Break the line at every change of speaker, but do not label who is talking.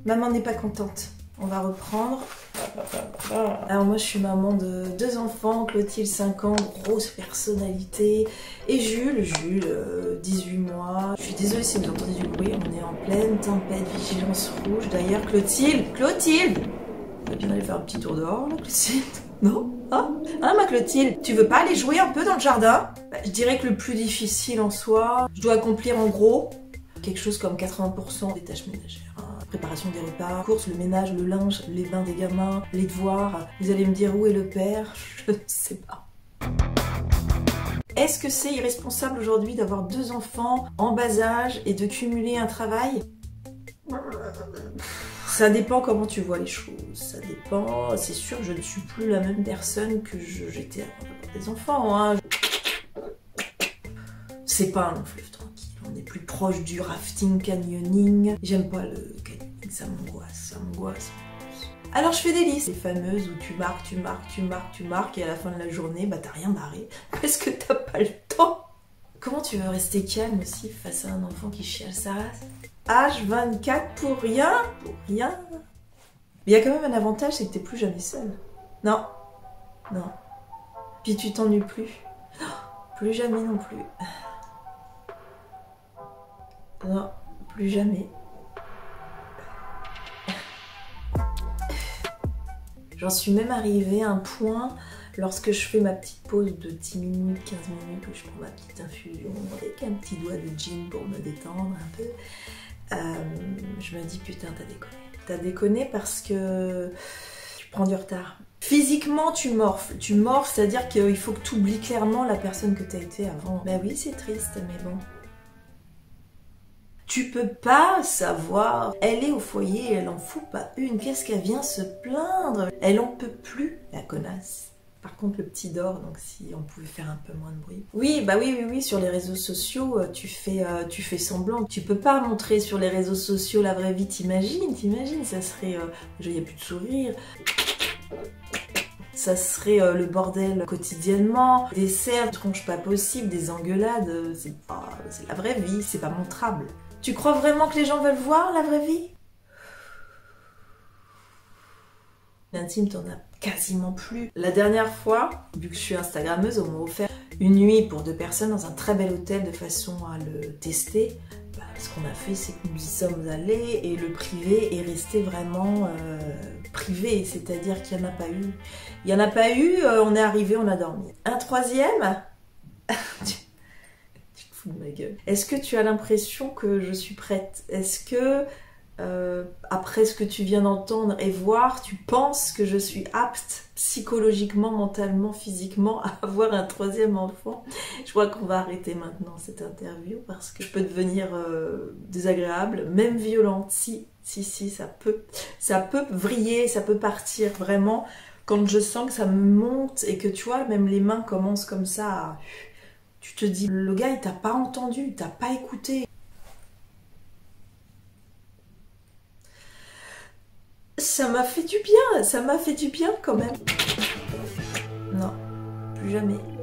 Maman n'est pas contente. On va reprendre. Alors moi je suis maman de 2 enfants, Clotilde 5 ans, grosse personnalité, et Jules, 18 mois. Je suis désolée si vous entendez du bruit, on est en pleine tempête, vigilance rouge. D'ailleurs Clotilde, on va bien aller faire un petit tour dehors là, Clotilde. Non? Hein, ma Clotilde, tu veux pas aller jouer un peu dans le jardin? Je dirais que le plus difficile en soi, je dois accomplir en gros quelque chose comme 80% des tâches ménagères. Préparation des repas, courses, le ménage, le linge, les bains des gamins, les devoirs. Vous allez me dire où est le père? Je ne sais pas. Est-ce que c'est irresponsable aujourd'hui d'avoir 2 enfants en bas âge et de cumuler un travail? Ça dépend comment tu vois les choses, ça dépend. C'est sûr que je ne suis plus la même personne que j'étais avant d'avoir des enfants. Hein. C'est pas un long fleuve tranquille, on est plus proche du rafting canyoning. J'aime pas le canyoning, ça m'angoisse. Alors je fais des listes, les fameuses où tu marques et à la fin de la journée, bah t'as rien marré parce que t'as pas le temps. Comment tu veux rester calme aussi face à un enfant qui chiale sa race? H24 pour rien. Mais il y a quand même un avantage, c'est que t'es plus jamais seule. Non. Puis tu t'ennuies plus. Plus jamais non plus. Non, plus jamais. J'en suis même arrivée à un point, lorsque je fais ma petite pause de 10 minutes, 15 minutes, où je prends ma petite infusion avec un petit doigt de gin pour me détendre un peu, je me dis putain t'as déconné. T'as déconné parce que tu prends du retard. Physiquement tu morfles, c'est-à-dire qu'il faut que tu oublies clairement la personne que t'as été avant. Bah oui c'est triste mais bon. Tu peux pas savoir. Elle est au foyer, elle en fout pas une. Qu'est-ce qu'elle vient se plaindre? Elle en peut plus, la connasse. Par contre, le petit dort, donc si on pouvait faire un peu moins de bruit. Oui, bah oui, sur les réseaux sociaux, tu fais semblant. Tu peux pas montrer sur les réseaux sociaux la vraie vie, t'imagines, ça serait... il n'y a plus de sourire. Ça serait le bordel quotidiennement. Des cerfs, tronches pas possible, des engueulades, c'est la vraie vie, c'est pas montrable. Tu crois vraiment que les gens veulent voir la vraie vie? L'intime, t'en as quasiment plus. La dernière fois, vu que je suis instagrammeuse, on m'a offert une nuit pour 2 personnes dans un très bel hôtel de façon à le tester. Bah, ce qu'on a fait, c'est que nous y sommes allés et le privé est resté vraiment privé, c'est-à-dire qu'il n'y en a pas eu. Il n'y en a pas eu, on est arrivé, on a dormi. Un troisième? De ma gueule. Est-ce que tu as l'impression que je suis prête? Est-ce que, après ce que tu viens d'entendre et voir, tu penses que je suis apte psychologiquement, mentalement, physiquement à avoir un 3e enfant? Je crois qu'on va arrêter maintenant cette interview parce que je peux devenir désagréable, même violente. Si, ça peut vriller, ça peut partir vraiment quand je sens que ça me monte et que tu vois, même les mains commencent comme ça à... Tu te dis, le gars il t'a pas entendu, il t'a pas écouté. Ça m'a fait du bien quand même. Non, plus jamais.